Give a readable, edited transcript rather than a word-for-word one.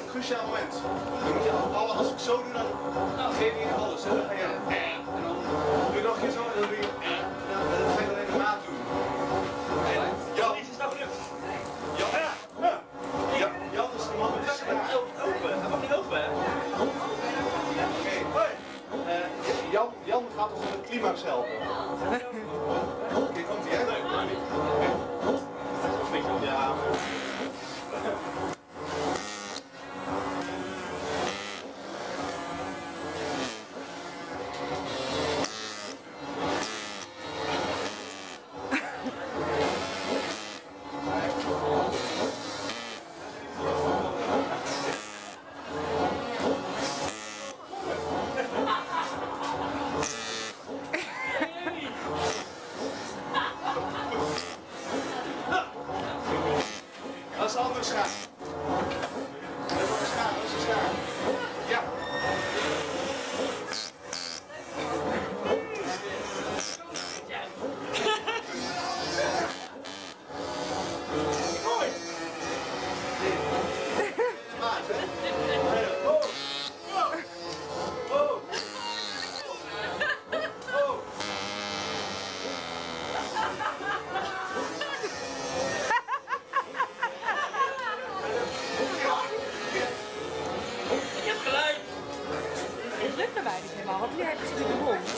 cruciaal moment. Dan moet je alle, als ik zo doe, dan geef je alles. Hè? Dan ga je en dan doe je nog een keer zo en dan doe je en dan ga je alleen de maat doen. Jan, is het nou gelukt? Jan, ja. Jan is de man met de schaar. Hij mag niet open, hè? Oké. Jan gaat ons met de climax helpen. Oké, komt hij, hè? Ja. Dat is de andere schaar. Dat is de schaar, dat is de schaar. Ja. Mooi. Maat, hè? Oh. Oh. Oh. Oh. Het lukt bij mij niet helemaal, want nu heb je de mond.